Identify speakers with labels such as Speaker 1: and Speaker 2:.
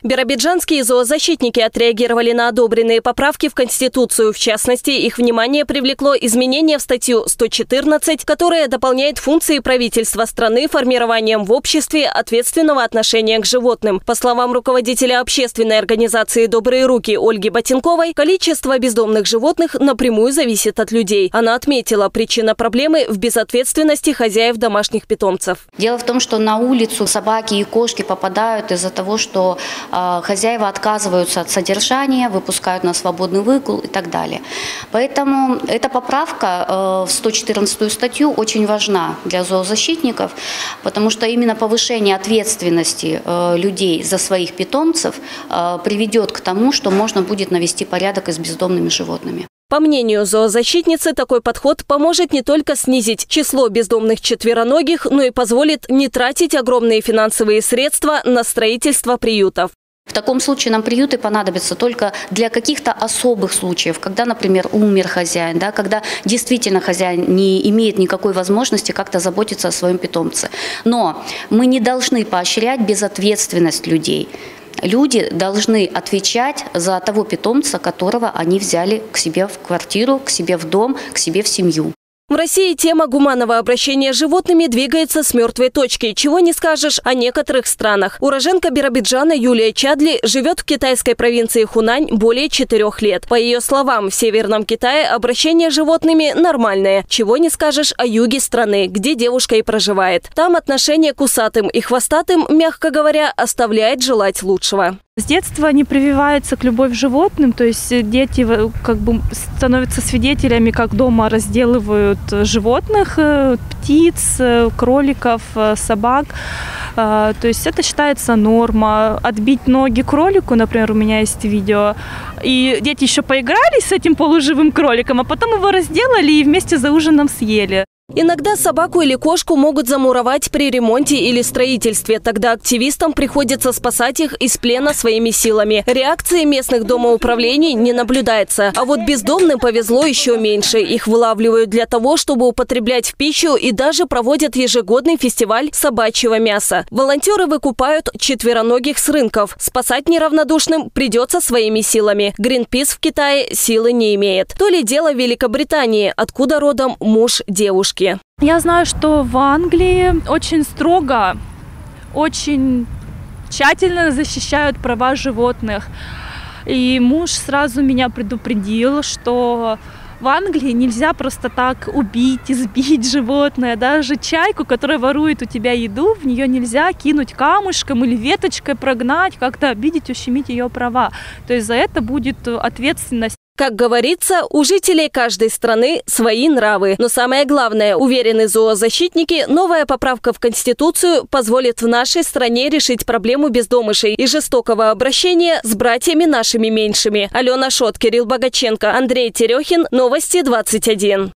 Speaker 1: Биробиджанские зоозащитники отреагировали на одобренные поправки в Конституцию. В частности, их внимание привлекло изменение в статью 114, которая дополняет функции правительства страны формированием в обществе ответственного отношения к животным. По словам руководителя общественной организации «Добрые руки» Ольги Ботинковой, количество бездомных животных напрямую зависит от людей. Она отметила, причина проблемы в безответственности хозяев домашних питомцев.
Speaker 2: Дело в том, что на улицу собаки и кошки попадают из-за того, что хозяева отказываются от содержания, выпускают на свободный выгул и так далее. Поэтому эта поправка в 114 статью очень важна для зоозащитников, потому что именно повышение ответственности людей за своих питомцев приведет к тому, что можно будет навести порядок и с бездомными животными.
Speaker 1: По мнению зоозащитницы, такой подход поможет не только снизить число бездомных четвероногих, но и позволит не тратить огромные финансовые средства на строительство приютов.
Speaker 2: В таком случае нам приюты понадобятся только для каких-то особых случаев, когда, например, умер хозяин, да, когда действительно хозяин не имеет никакой возможности как-то заботиться о своем питомце. Но мы не должны поощрять безответственность людей. Люди должны отвечать за того питомца, которого они взяли к себе в квартиру, к себе в дом, к себе в семью.
Speaker 1: В России тема гуманного обращения с животными двигается с мертвой точки. Чего не скажешь о некоторых странах. Уроженка Биробиджана Юлия Чадли живет в китайской провинции Хунань более 4 лет. По ее словам, в Северном Китае обращение с животными нормальное. Чего не скажешь о юге страны, где девушка и проживает. Там отношение к усатым и хвостатым, мягко говоря, оставляет желать лучшего.
Speaker 3: С детства они прививаются к любви к животным, то есть дети как бы становятся свидетелями, как дома разделывают животных, птиц, кроликов, собак. То есть это считается норма. Отбить ноги кролику, например, у меня есть видео, и дети еще поиграли с этим полуживым кроликом, а потом его разделали и вместе за ужином съели.
Speaker 1: Иногда собаку или кошку могут замуровать при ремонте или строительстве. Тогда активистам приходится спасать их из плена своими силами. Реакции местных домоуправлений не наблюдается. А вот бездомным повезло еще меньше. Их вылавливают для того, чтобы употреблять в пищу, и даже проводят ежегодный фестиваль собачьего мяса. Волонтеры выкупают четвероногих с рынков. Спасать неравнодушным придется своими силами. Greenpeace в Китае силы не имеет. То ли дело в Великобритании, откуда родом муж девушки.
Speaker 3: Я знаю, что в Англии очень строго, очень тщательно защищают права животных. И муж сразу меня предупредил, что в Англии нельзя просто так убить, избить животное. Даже чайку, которая ворует у тебя еду, в нее нельзя кинуть камушком или веточкой прогнать, как-то обидеть, ущемить ее права. То есть за это будет ответственность.
Speaker 1: Как говорится, у жителей каждой страны свои нравы. Но самое главное, уверены зоозащитники, новая поправка в Конституцию позволит в нашей стране решить проблему бездомышей и жестокого обращения с братьями нашими меньшими. Алена Шот, Кирилл Богаченко, Андрей Терехин. Новости 21.